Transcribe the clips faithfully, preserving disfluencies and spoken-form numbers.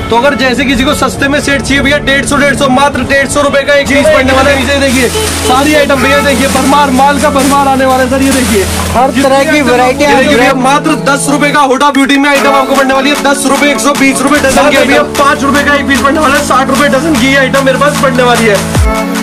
तो अगर जैसे किसी को सस्ते में सेट चाहिए भैया डेढ़ सौ डेढ़ सौ मात्र डेढ़ सौ रुपए का एक पीस पड़ने वाला है। नीचे देखिए सारी आइटम भैया देखिए भरमार माल का भरमार आने वाला है सर। ये देखिए हर तरह की वैरायटी मात्र दस रुपए का हुडा ब्यूटी में आइटम आपको पड़ने वाली है। दस रुपए एक सौ बीस रुपए डजन की भैया पाँच रुपए का एक पीस पड़ने वाला है। साठ रुपए डजन की आइटम मेरे पास पड़ने वाली है।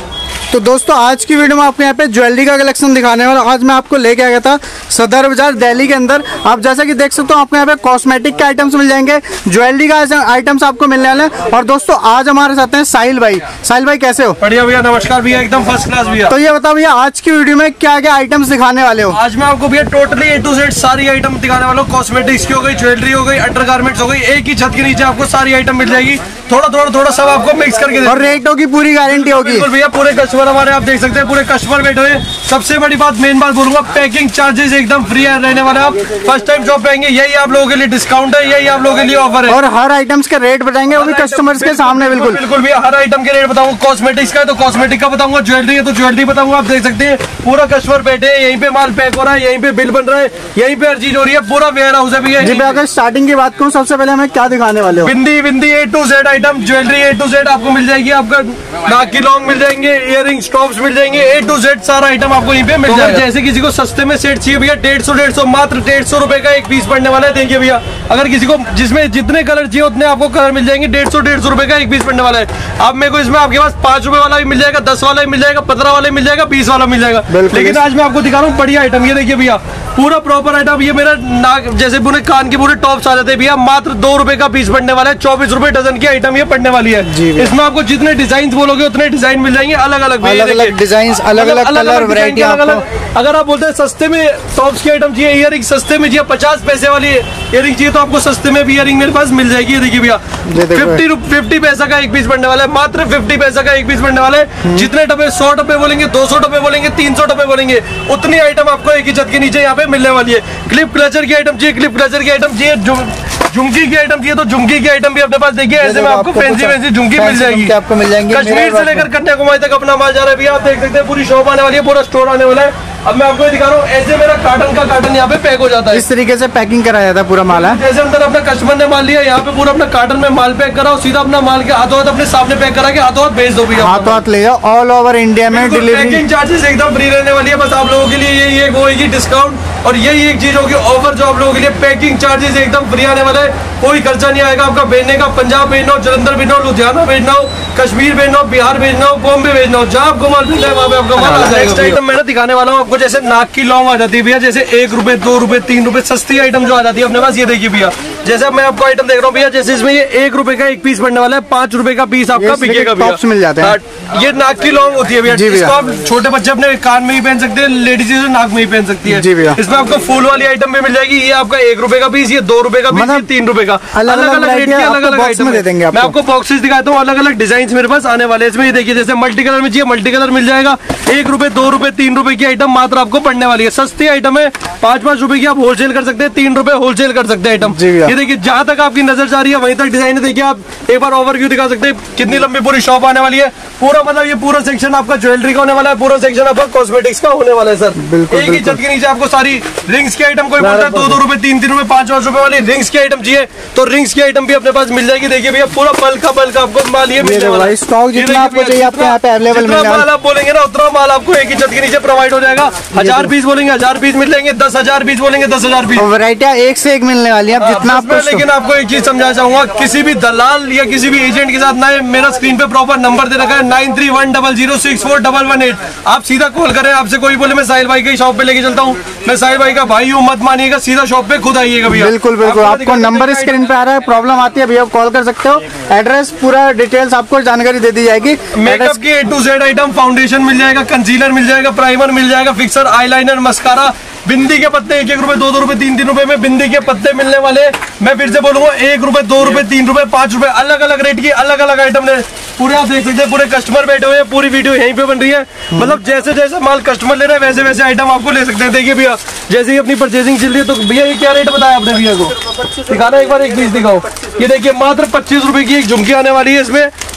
तो दोस्तों आज की वीडियो में आपको यहाँ पे ज्वेलरी का कलेक्शन दिखाने वाला। आज मैं आपको लेके आया था सदर बाजार दिल्ली के अंदर। आप जैसा कि देख सकते हो आपको यहाँ पे कॉस्मेटिक के आइटम्स मिल जाएंगे, ज्वेलरी का आइटम्स आपको मिलने वाले हैं। और दोस्तों आज हमारे साथ हैं साहिल भाई। साहिल भाई कैसे हो? बढ़िया भैया, नमस्कार भैया, एकदम फर्स्ट क्लास भैया। तो ये बताओ भैया आज की वीडियो में क्या क्या आइटम्स दिखाने वाले हो? आज मैं आपको भैया टोटली ए टू जेड सारी आइटम दिखाने वाला हूँ। कॉस्मेटिक्स की हो गई, ज्वेलरी हो गई, अंडर गारमेंट्स हो गई, एक ही छत के नीचे आपको सारी आइटम मिल जाएगी। थोड़ा थोड़ा थोड़ा सब आपको मिक्स करके। और रेटों की पूरी गारंटी होगी भैया। पूरे कस्टमर हमारे आप देख सकते हैं, पूरे कस्टमर बैठे हुए। सबसे बड़ी बात मेन बात बोलूंगा, पैकिंग चार्जेस एकदम फ्री रहने वाले। आप फर्स्ट टाइम शॉप पे आएंगे, यही आप लोगों के लिए डिस्काउंट है, यही आप लोगों के लिए ऑफर है। और हर आइटम्स के रेट बताएंगे वो भी कस्टमर्स के सामने। बिल्कुल बिल्कुल भैया, हर आइटम के रेट बताऊंगा। कॉस्मेटिक्स का है तो कॉस्मेटिक का बताऊंगा, ज्वेलरी है तो ज्वेलरी बताऊंगा। आप देख सकते हैं पूरा कस्टमर बैठे हैं, यहीं पे माल पैक हो रहा है, यहीं पे बिल बन रहा है, यहीं पे हर चीज हो रही है। पूरा वेयर हाउस है भैया। अगर स्टार्टिंग की बात करूँ सबसे पहले हमें क्या दिखाने वाले हो? Bindi bindi A to Z item, jewellery A to Z आपको मिल जाएगी। आपका नाक की लॉन्ग मिल जाएंगे, इयरिंग्स टॉप्स मिल जाएंगे, ए टू जेड सारा आइटम आपको यहीं पे मिल जाएगा। जैसे किसी को सस्ते में सेट चाहिए भैया डेढ़ सौ डेढ़ सौ मात्र डेढ़ सौ रुपए का एक पीस पड़ने वाला है। देखिए भैया, अगर किसी को जिसमें जितने कलर चाहिए उतने आपको कलर मिल जाएंगे। डेढ़ सौ डेढ़ सौ रुपए का एक पीस पड़ने वाला है। अब मेरे को इसमें आपके पास पांच रुपए वाला भी मिल जाएगा, दस वाला भी मिल जाएगा, पंद्रह वाला मिल जाएगा, बीस वाला मिल जाएगा। लेकिन आज मैं आपको दिखा रहा हूँ बढ़िया आइटम। ये देखिए भैया पूरा प्रॉपर आइटम। ये मेरा नाक जैसे पूरे कान के पूरे टॉप्स आ जाते हैं भैया, मात्र दो रुपए का पीस पड़ने वाला है। चौबीस रुपए डजन की आइटम ये पड़ने वाली है। इसमें आपको जितने डिजाइन बोलोगे उतने डिजाइन मिल जाएंगे, अलग अलग अलग अलग डिजाइन, अलग अलग कलर वैरायटी। अगर आप बोलते हैं सस्ते में टॉप्स की आइटम चाहिए, इयरिंग सस्ते में चाहिए, पचास पैसे वाली इयरिंग चाहिए तो आपको सस्ते में भी इयरिंग मेरे पास मिल जाएगी। ये देखिए भैया फिफ्टी फिफ्टी पैसा का एक पीस पड़ने वाला है, मात्र फिफ्टी पैसा का एक पीस पड़ने वाला है। जितने डब्बे सौ डब्बे बोलेंगे, दो सौ डब्बे बोलेंगे, तीन सौ डब्बे बोलेंगे, उतनी आइटम आपको एक ही छत के नीचे यहाँ पे मिलने वाली है। क्लिप क्लचर की आइटम चाहिए, क्लिप क्लचर की आइटम चाहिए, झुमकी की आइटम चाहिए तो झुमकी की आइटम भी अपने पास देखिए। ऐसे में आपको फैंसी फैंसी झुमकी मिल जाएगी, आपको मिल जाएंगे। कश्मीर से लेकर कन्याकुमारी तक अपना माल जा रहा है भैया। आप देख सकते हैं पूरी शॉप आने वाली है, पूरा स्टोर आने वाला है। अब मैं आपको दिखा रहा हूँ, ऐसे मेरा कार्टन का कार्टन यहाँ पे पैक हो जाता है। इस तरीके से पैकिंग कराया जाता है पूरा माल है। जैसे अंदर अपना कस्टमर ने माल लिया, यहाँ पे पूरा अपना कार्टन में माल पैक कराओ, सीधा अपना माल के हाथों हाथ अपने सामने पैक करा के हाथों हाथ भेज दो भैया। हाथों हाथ ले जाओ, ऑल ओवर इंडिया में डिलीवरी। पैकिंग चार्जेस एकदम फ्री रहने वाली है। बस आप लोगों के लिए यही एक होगी डिस्काउंट, और यही एक चीज होगी ऑफर जो आप लोगों के लिए। पैकिंग चार्जेस एकदम फ्री आने वाला है, कोई खर्चा नहीं आएगा आपका भेजने का। पंजाब भेजना हो, जलंधर भेजना हो, लुधियाना भेजना हो, कश्मीर भेजना हो, बिहार भेजना हो, बॉम्बे भेजना हो, जहाँ आपको माल भेजना है वहाँ पे आपका माल आ जाएगा। नेक्स्ट आइटम मैं दिखाने वाला हूँ आपको, जैसे नाक की लॉन्ग आ जाती है भैया, जैसे एक रुपए दो रुपए तीन रुपए सस्ती आइटम जो आ जाती है अपने पास। ये देखिए भैया, जैसे मैं आपको आइटम देख रहा हूँ भैया, जैसे इसमें ये एक रुपए का एक पीस पड़ने वाला है, पांच रुपए का पीस आपका बिकेगा भैया। मिल जाते हैं। ये नाक की लॉन्ग होती है भैया, इसको आप छोटे बच्चे अपने कान में ही पहन सकते हैं, लेडीज नाक में ही पहन सकती है। इसमें आपको फूल वाली आइटम भी मिल जाएगी। ये आपका एक रुपए का पीस, ये दो रुपए का पीस, ये तीन रुपए का। अलग अलग रेट की अलग अलग आइटम दे देंगे। मैं आपको बॉक्सेस दिखाता हूँ, अलग अलग डिजाइन मेरे पास आने वाले हैं। इसमें ये देखिए, जैसे मल्टी कलर में चाहिए मल्टी कलर मिल जाएगा। एक रुपए दो रुपए तीन रुपए की आइटम मात्र आपको पड़ने वाली है। सस्ती आइटम है, पाँच पाँच रुपए की आप होलसेल कर सकते हैं, तीन रुपए होलसेल कर सकते हैं आइटम। ये देखिए जहां तक आपकी नजर जा रही है वहीं तक डिजाइन है। देखिए आप एक बार ओवरव्यू दिखा सकते हैं कितनी लंबी पूरी शॉप आने वाली है। पूरा मतलब ये पूरा सेक्शन आपका ज्वेलरी का होने वाला है, पूरा सेक्शन आपका कॉस्मेटिक्स का होने वाला है सर। बिल्कुल, एक ही छत के नीचे आपको सारी रिंग्स की आइटम, कोई बोलता है दो दो रुपए तीन तीन रुपए पांच पांच रुपए वाली रिंग्स की आइटम चाहिए तो रिंग्स की आइटम भी अपने पास मिल जाएगी। देखिए भैया पूरा बल्क का बल्क आपको माल ये मिलने वाला है। स्टॉक जितना आपको चाहिए आपको यहाँ पे अवेलेबल मिल जाएगा। माल आप बोलेंगे ना उतना माल आपको एक ही छत के नीचे प्रोवाइड हो जाएगा। हजार पीस बोलेंगे हजार पीस मिल जाएंगे, दस हजार पीस बोलेंगे दस हजार पीस। वैरायटियां एक से एक मिलने वाली है जितना आपको। लेकिन आपको एक चीज समझाना चाहूंगा, किसी भी दलाल या किसी भी एजेंट के साथ ना, मेरा स्क्रीन पे प्रॉपर नंबर दे रखा है nine three one double zero six four double one eight. आप सीधा कॉल करें, आपसे कोई बोले मैं साहिल भाई की शॉप पे लेके चलता हूँ, मैं साहिल भाई का भाई हूँ, मत मानिएगा, सीधा शॉप पे खुद आइएगा भैया। बिल्कुल बिल्कुल, आपको नंबर स्क्रीन पे आ रहा है, प्रॉब्लम आती है भैया कॉल कर सकते हो। एड्रेस पूरा डिटेल्स आपको जानकारी दे दी जाएगी। मेकअप की A to Z item, foundation मिल जाएगा, कंसीलर मिल जाएगा, प्राइमर मिल जाएगा, फिक्सर, आईलाइनर, मस्कारा, बिंदी के पत्ते एक एक रुपए दो दो रुपए तीन तीन रुपए में बिंदी के पत्ते मिलने वाले। मैं फिर से बोलूंगा, एक रुपए दो रुपए तीन रुपए पांच रुपए अलग अलग रेट की अलग अलग आइटम ने पूरे आप देख सकते हैं। पूरे कस्टमर बैठे हुए हैं, पूरी वीडियो यहीं पे बन रही है। मतलब जैसे जैसे माल कस्टमर ले रहे हैं वैसे वैसे आइटम आपको ले सकते हैं। देखिए भैया जैसे ही अपनी परचेसिंग चल रही है तो भैया ये क्या रेट बताया आपने भैया को? दिखाना एक बार, एक पीस दिखाओ। ये देखिए मात्र पच्चीस रुपए की एक झुमकी आने वाली है। इसमें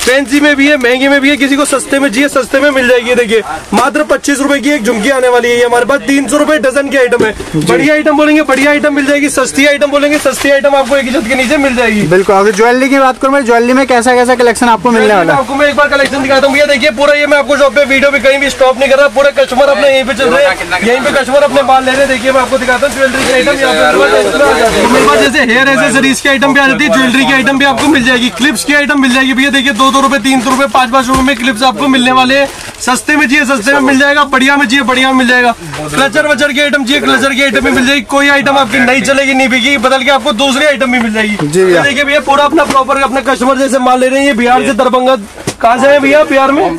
फैंसी में भी है, महंगे में भी है, किसी को सस्ते में चाहिए सस्ते में मिल जाएगी। देखिए मात्र पच्चीस रुपए की एक झुमकी आने वाली है। ये हमारे पास तीन सौ रुपए डजन की आइटम है। बढ़िया आइटम बोलेंगे बढ़िया आइटम मिल जाएगी, सस्ती आइटम बोलेंगे सस्ती आइटम आपको एक ही छत के नीचे मिल जाएगी। बिल्कुल। अगर ज्वेलरी की बात करूँ मैं, ज्वेलरी में कैसा कैसा कलेक्शन आपको मिलने वाला है? आपको मैं एक बार कलेक्शन दिखाता हूँ भैया। देखिए पूरा ये मैं आपको शॉप पे वीडियो भी कहीं भी स्टॉप नहीं कर रहा, पूरे कस्टमर अपने यहीं पे चल रहे हैं, यहीं पे कस्टमर अपने माल ले रहे हैं। देखिए मैं आपको दिखाता हूँ ज्वेलरी की आइटम मेरे पास जैसे हेयर एसेसरीज की आइटम भी आ जाती है, ज्वेलरी की आइटम भी आपको मिल जाएगी, क्लिप्स की आइटम मिल जाएगी भैया। देखिए दो दो रुपए तीन सौ रुपए पाँच पाँच रुपए में क्लिप्स आपको मिलने वाले हैं। सस्ते में चाहिए सस्ते में मिल जाएगा, बढ़िया में चाहिए बढ़िया में मिल जाएगा। क्लचर वचर की आइटम चाहिए क्लचर की आइटम भी मिल जाएगी। कोई आइटम आपकी नहीं चलेगी नहीं बिकेगी, बदल के आपको दूसरी आइटम भी मिल जाएगी। देखिए भैया पूरा अपना प्रॉपर अपने कस्टमर जैसे माल ले रहे हैं। बिहार से दरभंगा कहाँ से है भैया? बिहार में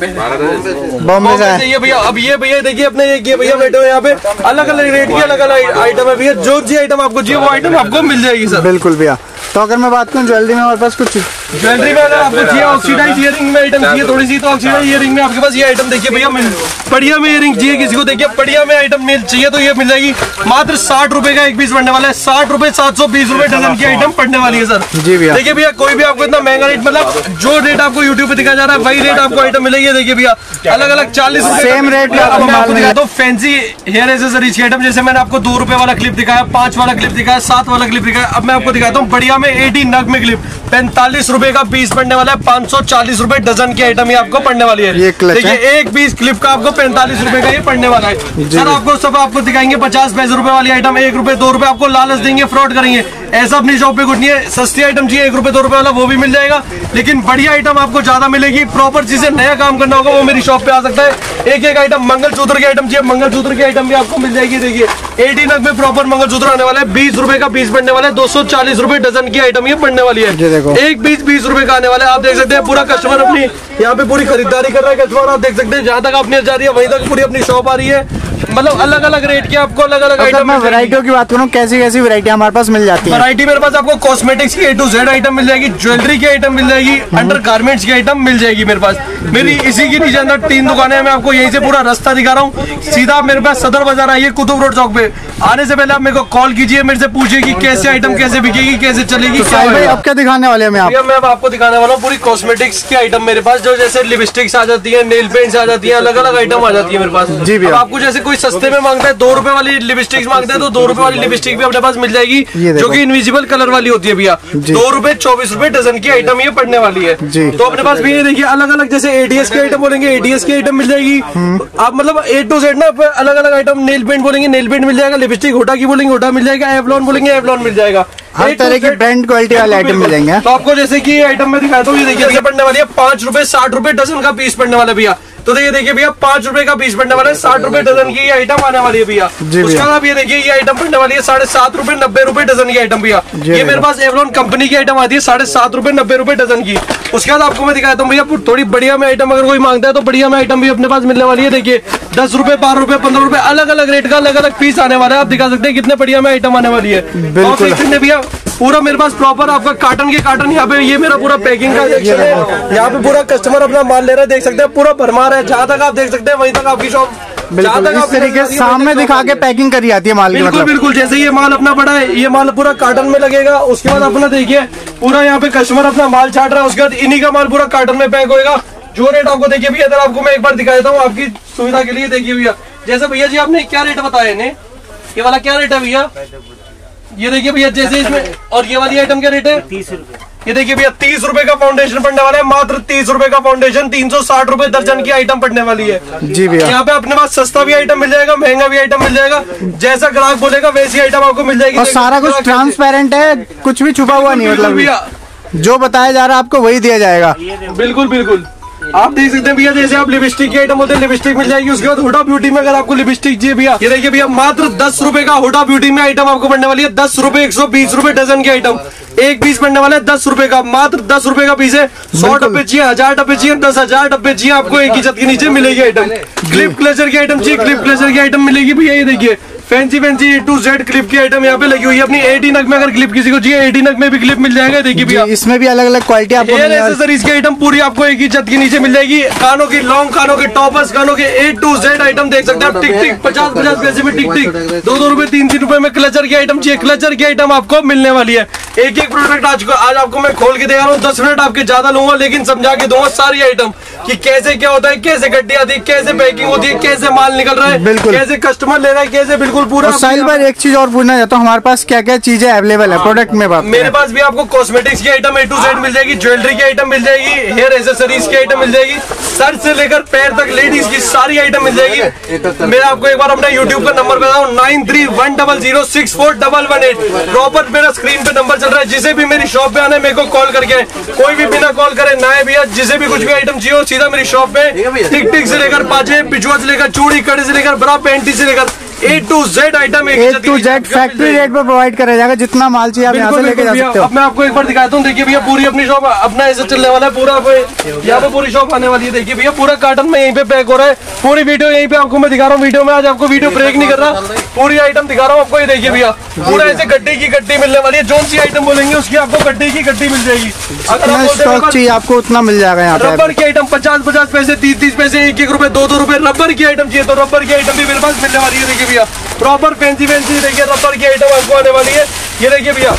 बॉम्बे से है भैया। अब ये भैया देखिए अपने ये भैया बैठे हुए यहाँ पे, अलग अलग रेट की अलग अलग आइटम है भैया। जो जी आइटम आपको चाहिए वो आइटम आपको मिल जाएगी सर। बिल्कुल भैया। तो अगर मैं बात करूँ ज्वेलरी में हमारे पास कुछ ज्वेलरी में अगर आपको चाहिए ऑक्सीडाइज इयरिंग में आइटम चाहिए थोड़ी सी, तो ऑक्सीडाइज इयरिंग में आपके पास ये आइटम देखिए भैया मिल बढ़िया में इयरिंग चाहिए किसी को, देखिए बढ़िया में आइटम मिल चाहिए तो ये मिल जाएगी। मात्र साठ रुपए का एक पीस पड़ने वाला है। साठ रुपए सात सौ बीस रुपए डजन की आइटम पड़ने वाली है सर। जी भैया। देखिए भैया कोई भी आपको इतना महंगा रेट, मतलब जो रेट आपको यूट्यूब पे दिखाया जा रहा है वही रेट आपको आइटम मिलेगी। देखिए भैया अलग अलग चालीस सेम रेट तो फैंसी हेयर एसेसरीज की आइटम, जैसे मैंने आपको दो रुपए वाला क्लिप दिखाया, पांच वाला क्लिप दिखाया, सात वाला क्लिप दिखाया। अब मैं आपको दिखाता हूँ बढ़िया में एटी नग में क्लिप पैंतालीस रुपए का पीस पड़ने वाला है। पाँच सौ चालीस रुपए डजन की आइटम ये आपको पड़ने वाली है। देखिए एक पीस क्लिप का आपको पैंतालीस रुपए का ये पड़ने वाला है सर। आपको सब आपको दिखाएंगे पचास पैसे रुपए वाली आइटम, एक रुपए दो रुपए आपको लालच देंगे, फ्रॉड करेंगे। ऐसा अपनी शॉप पे कुछ नहीं है। सस्ती आइटम चाहिए एक रुपए दो रुपए वाला वो भी मिल जाएगा, लेकिन बढ़िया आइटम आपको ज्यादा मिलेगी। प्रॉपर चीजें नया काम करना होगा वो मेरी शॉप पे आ सकता है। एक एक आइटम मंगलसूत्र की आइटम चाहिए, मंगलसूत्र की आइटम भी आपको मिल जाएगी। देखिए एटी नग में प्रॉपर मंगलसूत्र आने वाला है, बीस रुपए का पीस पड़ने वाला है। दो सौ चालीस रुपए डजन की आइटम ये पड़ने वाली है। एक पीस बीस रुपए का आने वाला है। आप देख सकते हैं पूरा कस्टमर अपनी यहाँ पे पूरी खरीदारी कर रहा है कस्टमर। आप देख सकते हैं जहाँ तक आपने जा रही है वहीं तक पूरी अपनी शॉप आ रही है। मतलब अलग अलग रेट की आपको अलग अलग आइटम। मैं वैरायटियों की बात करूँ कैसी कैसी वैरायटी हमारे पास मिल जाती है? वैरायटी मेरे पास आपको कॉस्मेटिक्स की ए टू जेड आइटम मिल जाएगी, ज्वेलरी की आइटम मिल जाएगी, अंडर गारमेंट्स की आइटम मिल जाएगी मेरे पास। मेरी इसी की नीचे अंदर तीन दुकानें हैं। मैं आपको यहीं से पूरा रास्ता दिखा रहा हूँ। सीधा मेरे पास सदर बाजार आइए कुतुब रोड चौक पे। आने से पहले आप मेरे को कॉल कीजिए, मेरे से पूछिए कि कैसे आइटम कैसे बिकेगी कैसे चलेगी। अब क्या दिखाने वाले हैं? मैं आपको दिखाने वाला हूँ पूरी कॉस्मेटिक्स की आइटम मेरे पास, जो जैसे लिपस्टिक्स आ जाती है, नेल पेंट्स आ जाती है, अलग अलग आइटम आ जाती है मेरे पास। जी भैया। आपको जैसे कोई सस्ते में मांगता है, दो रुपए वाली लिपस्टिक्स मांगते हैं तो दो रुपए वाली लिपस्टिक भी अपने पास मिल जाएगी, जो कि इनविजिबल कलर वाली होती है भैया। दो रुपए चौबीस रुपए डजन की आइटम ये पड़ने वाली है। तो अपने पास भी ये देखिए अलग अलग जैसे एडीएस की आइटम बोलेंगे एडीएस की आइटम मिल जाएगी। आप मतलब ए टू जेड ना अलग अलग आइटम, नेल पेंट बोलेंगे नेल पेंट मिल जाएगा, लिपस्टिक होटा की बोलेंगे होटा मिल जाएगा, एवलॉन बोलेंगे एवलॉन मिल जाएगा। हर तरह की ब्रांड क्वालिटी वाले आइटम मिल जाएंगे। तो आपको जैसे कि आइटम में दिखाता हूँ, ये देखिए ये पड़ने वाली है पांच रुपए साठ रुपए डजन का पीस पड़ने वाला भैया। तो देखिए देखिए भैया पांच रुपए का पीस पड़ने वाला है, साठ रुपए डजन की ये आइटम आने वाली है भैया। उसका आप ये देखिए ये आइटम पड़ने वाली है साढ़े सात रुपए नब्बे रुपए डजन की आइटम भैया। ये मेरे पास एवलॉन कंपनी की आइटम आती है साढ़े सात रुपए नब्बे रुपए डजन की। उसके बाद आपको मैं दिखाता हूँ भैया थोड़ी बढ़िया में आइटम, अगर कोई मांगता है तो बढ़िया में आइटम भी अपने पास मिलने वाली है। देखिए दस रुपए बारह रुपए पंद्रह रुपए अलग अलग रेट का अलग अलग पीस आने वाला है। आप दिखा सकते हैं कितने बढ़िया में आइटम आने वाली है भैया। पूरा मेरे पास प्रॉपर आपका कार्टन के कार्टन यहाँ पे ये मेरा पूरा पैकिंग का सेक्शन है। यहाँ पे पूरा कस्टमर अपना माल ले रहा है, देख सकते हैं पूरा भरमार है। जहाँ तक आप देख सकते हैं वहीं तक आपकी शॉप बिल्कुल इस तरीके से सामने दिखा के पैकिंग करी जाती है माल की। बिल्कुल बिल्कुल जैसे ये माल अपना पड़ा है, ये माल पूरा कार्टन में लगेगा। उसके बाद अपना देखिए पूरा यहाँ पे कस्टमर अपना माल छाट रहा है, उसके बाद इन्हीं का माल पूरा कार्टन में पैक होगा। जो रेट आपको देखिए भैया, इधर आपको मैं एक बार दिखा देता हूँ आपकी सुविधा के लिए। देखिए भैया जैसे भैया जी आपने क्या रेट बताया इन्हें, ये वाला क्या रेट है भैया? ये देखिए भैया जैसे इसमें, और ये वाली आइटम क्या रेट है? तीस रुपए। ये देखिए भैया तीस रुपए का फाउंडेशन पड़ने वाला है, मात्र तीस रुपए का फाउंडेशन, तीन सौ साठ रुपए दर्जन की आइटम पड़ने वाली है। जी भैया। यहाँ पे अपने पास सस्ता भी आइटम मिल जाएगा, महंगा भी आइटम मिल जाएगा, जैसा ग्राहक बोलेगा वैसी आइटम आपको मिल जाएगी। और सारा कुछ ट्रांसपेरेंट है, कुछ भी छुपा हुआ नहीं, मतलब भैया जो बताया जा रहा है आपको वही दिया जाएगा। बिल्कुल बिल्कुल आप देख सकते हैं भैया, जैसे आप लिपस्टिक की आइटम होते हैं लिपस्टिक मिल जाएगी। उसके बाद होटा ब्यूटी में अगर आपको लिपस्टिक चाहिए भैया, ये देखिए भैया मात्र दस रुपए का होटा ब्यूटी में आइटम आपको पड़ने वाली है। दस रुपए एक सौ बीस रुपए डजन की आइटम, एक पीस पड़ने वाला है दस रुपए का, मात्र दस रुपए का पीस है। सौ डब्बे चाहिए, हजार डब्बे चाहिए, दस हजार डब्बे चाहिए, आपको एक ही छत के नीचे मिलेगी आइटम। क्लिप क्लेचर की आइटम चाहिए, क्लिप क्लेचर की आइटम मिलेगी भैया। ये देखिए fancy fancy A to Z clip की आइटम यहाँ पे लगी हुई है अपनी। एटी नग में अगर क्लिप किसी को चाहिए, एटी नग में भी क्लिप मिल जाएगा। देखिए भैया इसमें भी अलग अलग क्वालिटी आपको हेयर एक्सेसरीज की आइटम पूरी आपको एक ही छत के नीचे मिल जाएगी। कानों की लॉन्ग, कानों के टॉपर्स, कानों के ए टू जेड आइटम देख सकते हैं आप। टिक टिक पचास पचास पैसे में टिक टिक, दो दो रुपए तीन तीन रुपए में क्लचर की आइटम चाहिए, क्लचर की आइटम आपको मिलने वाली है। एक एक प्रोडक्ट आज आज आपको मैं खोल के दे रहा हूँ। दस मिनट आपके ज्यादा लूंगा, लेकिन समझा के दूंगा सारी आइटम कि कैसे क्या होता है, कैसे गड्डी आती है, कैसे पैकिंग होती है, कैसे माल निकल रहा है, बिल्कुल कैसे कस्टमर ले रहा है, कैसे बिल्कुल पूरा। साहिल भाई एक चीज और पूछना चाहता हूँ, हमारे पास क्या क्या चीजें अवेलेबल है प्रोडक्ट में? बात मेरे पास भी आपको कॉस्मेटिक्स की आइटम ए टू जेड मिल जाएगी, ज्वेलरी की आइटम मिल जाएगी, हेयर एक्सेसरीज की आइटम मिल जाएगी, सर से लेकर पैर तक लेडीज की सारी आइटम मिल जाएगी। मैं आपको एक बार अपना यूट्यूब का नंबर बताऊँ, nine three one double zero six four double one eight proper मेरा स्क्रीन पे नंबर चल रहा है। जिसे भी मेरी शॉप पे आना है मेरे को कॉल करके, कोई भी बिना कॉल करे ना है भैया, जिसे भी कुछ भी आइटम चाहिए हो सीधा मेरी शॉप पे। टिक टिक से लेकर पाजे, पिछुआ से लेकर चूड़ी, कड़े से लेकर बरा पैंटी से लेकर A to Z item A to Z factory rate पर प्रोवाइड करा जाएगा। जितना माल चाहिए आप यहाँ से लेके जा सकते हो। अब मैं आपको एक बार दिखाता हूँ। देखिए भैया पूरी अपनी शॉप अपना ऐसे चलने वाला है पूरा, यहाँ पे पूरी शॉप आने वाली है। देखिए भैया पूरा कार्टन में यहीं पे पैक हो रहा है। पूरी वीडियो यहीं पे आपको मैं दिखा रहा हूँ। वीडियो में आज आपको वीडियो ब्रेक नहीं कर रहा, पूरी आइटम दिखा रहा हूँ आपको। ये देखिए भैया पूरा ऐसे गड्डी की गड्डी मिलने वाली है। जो सी आइटम बोलेंगे उसकी आपको गड्डी की गड्डी मिल जाएगी। अगर स्टॉक चाहिए आपको उतना मिल जाएगा यहाँ पे। रबर की आइटम पचास पचास पैसे, तीस तीस पैसे, एक एक रुपए, दो दो रुपए रबर की आइटम चाहिए तो रबर की आइटम भी मेरे पास मिलने वाली है। देखिए भैया प्रॉपर फैंसी फैंसी देखिए रबर की आइटम आपको आने वाली है। ये देखिए भैया,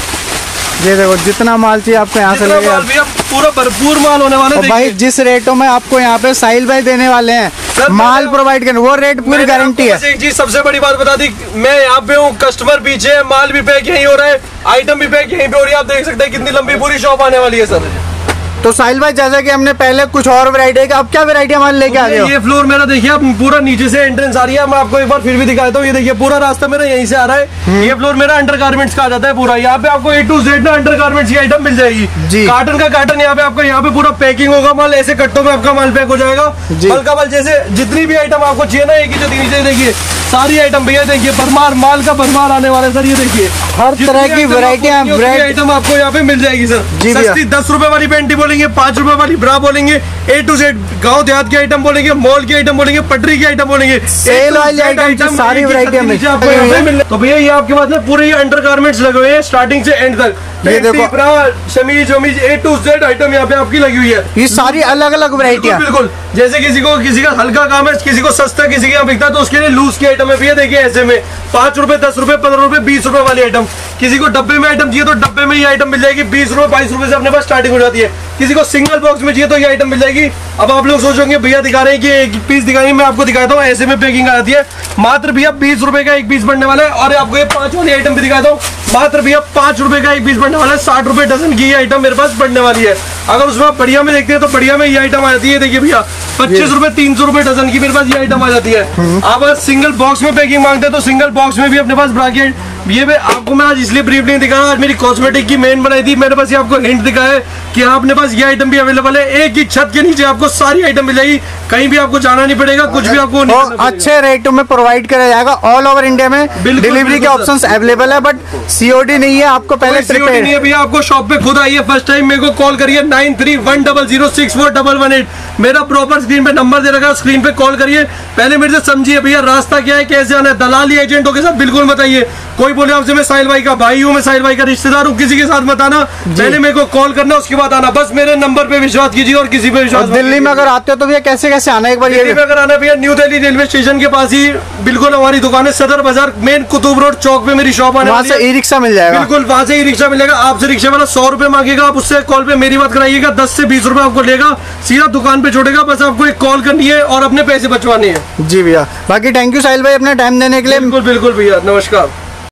ये देखो जितना माल चाहिए आपको यहाँ से लेके भैया पूरा भरपूर माल होने वाला है। भाई जिस रेटों में आपको यहाँ पे साहिल भाई देने वाले हैं माल प्रोवाइड करने, वो रेट पूरी गारंटी है। एक चीज सबसे बड़ी बात बता दी, मैं यहाँ पे हूँ, कस्टमर पीछे है, माल भी पैक यहीं हो रहा है, आइटम भी पैक यहीं पे हो रही है। आप देख सकते हैं कितनी लंबी पूरी शॉप आने वाली है सर। तो साहिल भाई जैसा कि हमने पहले कुछ और वैरायटी है, अब क्या वैरायटी हमारे लेके आ गए हो? ये फ्लोर मेरा देखिए आप पूरा नीचे से एंट्रेंस आ रही है। मैं आपको एक बार फिर भी दिखाता हूँ। ये देखिए पूरा रास्ता मेरा यहीं से आ रहा है। ये फ्लोर मेरा अंडर गारमेंट्स का आ जाता है पूरा। यहाँ पे आपको ए टू जेड ना अंडर गारमेंट्स की आइटम मिल जाएगी। कार्टन का कार्टन यहाँ पे आपको यहाँ पे पूरा पैकिंग होगा माल, ऐसे कट्टों में आपका माल पैक हो जाएगा। हल्का माल जैसे जितनी भी आइटम आपको चाहिए ना एक ही जगह नीचे देखिए सारी आइटम भैया देखिए भरमार माल का भरमार आने वाला है सर। ये देखिए हर तरह की वैरायटी आइटम आपको यहाँ पे मिल जाएगी सर। सस्ती दस रुपए वाली पेंटी बोलेंगे, पांच रुपए वाली ब्रा बोलेंगे, ए टू जेड गांव देहात की आइटम बोलेंगे, मॉल की आइटम बोलेंगे, पटरी की आइटम बोलेंगे, सेल वाली आइटम सारी वैरायटी आपको यहाँ पे। तो भैया ये आपके पास में पूरे अंडर गारमेंट्स लगे हुए हैं स्टार्टिंग से एंड तक। ये देखो ब्रा, शमीज वमीज ए टू जेड आइटम यहाँ पे आपकी लगी हुई है। ये सारी अलग अलग वैरायटी है। बिल्कुल जैसे किसी को किसी का हल्का काम है, किसी को सस्ता, किसी के यहाँ बिकता है तो उसके लिए लूज की आइटम है भैया। देखिए ऐसे में पांच रुपए, दस रुपए, पंद्रह रुपए, बीस रुपए वाली आइटम। किसी को डब्बे में आइटम चाहिए तो डब्बे में ये आइटम मिल जाएगी। बीस रुपए बाईस रुपए से अपने पास स्टार्टिंग हो जाती है। किसी को सिंगल बॉक्स में चाहिए तो ये आइटम मिल जाएगी। अब आप लोग सोचोगे भैया दिखा रहे हैं कि एक पीस दिखाएंगे, मैं आपको दिखाता हूँ ऐसे में पैकिंग आती है। मात्र भैया बीस रुपए का एक पीस बनने वाला है। और आपको ये पांच वाली आइटम भी दिखाता हूँ, मात्र भैया पांच रुपए का एक पीस बनने वाला है। साठ रुपए डजन की ये आइटम मेरे पास बनने वाली है। अगर उसमें आप बढ़िया में देखते हैं तो बढ़िया में ये आइटम आ जाती है। देखिए भैया पच्चीस रुपए तीन सौ रुपए डजन की मेरे पास ये आइटम आ जाती है। आप अगर सिंगल बॉक्स में पैकिंग मांगते हैं तो सिंगल बॉक्स में भी अपने पास ब्राकेट। ये मैं आपको मैं आज इसलिए ब्रीफ नहीं दिखाया, आज मेरी कॉस्मेटिक की मेन बनाई थी। मेरे पास ये आपको हिंट दिखाया है कि अपने पास ये आइटम भी अवेलेबल है। एक ही छत के नीचे आपको सारी आइटम मिल जाएगी, कहीं भी आपको जाना नहीं पड़ेगा, कुछ भी आपको नहीं अच्छे रेटों में प्रोवाइड करा जाएगा। ऑल ओवर इंडिया में डिलीवरी के ऑप्शंस अवेलेबल है, बट सीओडी नहीं है। आपको पहले सीओडी नहीं है भैया, आपको शॉप पे खुद आइए, फर्स्ट टाइम मेरे को कॉल करिए nine three one double zero six four double one eight. मेरा प्रॉपर स्क्रीन पे नंबर दे रखा है, स्क्रीन पे कॉल करिए। पहले मेरे से समझिए भैया रास्ता क्या है, कैसे आना है। दलाली एजेंटों के साथ बिल्कुल मत आइए। कोई बोले आपसे मैं साहिल भाई का भाई हूँ, मैं साहिल भाई का रिश्तेदार हूँ, किसी के साथ मत आना। पहले मेरे को कॉल करना उसके बाद आना। बस मेरे नंबर पे विश्वास कीजिए और किसी पे विश्वास। दिल्ली में अगर आते हो तो भैया कैसे कैसे आना, एक बार दिल्ली में अगर आना भैया न्यू दिल्ली रेलवे स्टेशन के पास ही बिल्कुल हमारी दुकान है। सदर बाजार मेन कुतुब रोड चौक पे मेरी शॉप आने वाली है। वहाँ से ई रिक्शा मिल जाएगा। बिल्कुल वहाँ से ई रिक्शा मिलेगा। आपसे रिक्शा वाला सौ रुपए मांगेगा, आप उससे कॉल पे मेरी बात कराइएगा, दस से बीस रुपए आपको लेगा, सीधा दुकान पे छोड़ेगा। बस आपको एक कॉल करनी है और अपने पैसे बचवाने हैं। जी भैया, बाकी थैंक यू साहिल भाई अपना टाइम देने के लिए। बिल्कुल बिल्कुल भैया, नमस्कार।